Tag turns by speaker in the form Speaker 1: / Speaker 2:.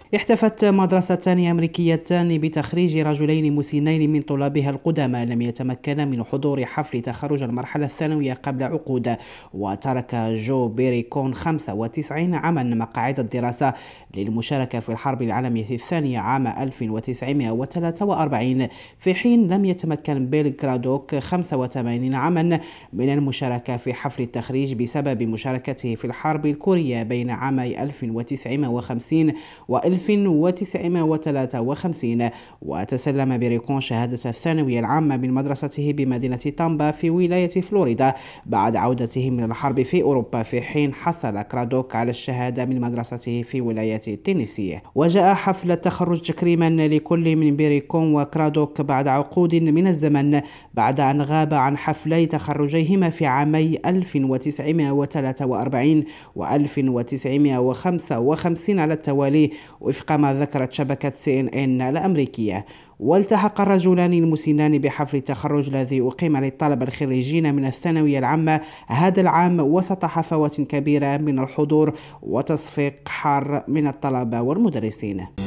Speaker 1: احتفت مدرستان أمريكيتان بتخريج رجلين مسنين من طلابها القدامى لم يتمكنا من حضور حفل تخرج المرحلة الثانوية قبل عقود. وترك جو بيري كون 95 عاما مقاعد الدراسة للمشاركة في الحرب العالمية الثانية عام 1943، في حين لم يتمكن بيل كرادوك 85 عاما من المشاركة في حفل التخريج بسبب مشاركته في الحرب الكورية بين عامي 1950 و 1953. وتسلم بيريكون شهادة الثانوية العامة من مدرسته بمدينة تامبا في ولاية فلوريدا بعد عودته من الحرب في أوروبا، في حين حصل كرادوك على الشهادة من مدرسته في ولاية تينيسي. وجاء حفل التخرج تكريما لكل من بيريكون وكرادوك بعد عقود من الزمن، بعد أن غاب عن حفلي تخرجيهما في عامي 1943 و 1955 على التوالي، وفق ما ذكرت شبكة CNN الأمريكية. والتحق الرجلان المسنان بحفل التخرج الذي أقيم للطلبة الخريجين من الثانوية العامة هذا العام وسط حفوات كبيرة من الحضور وتصفيق حار من الطلبة والمدرسين.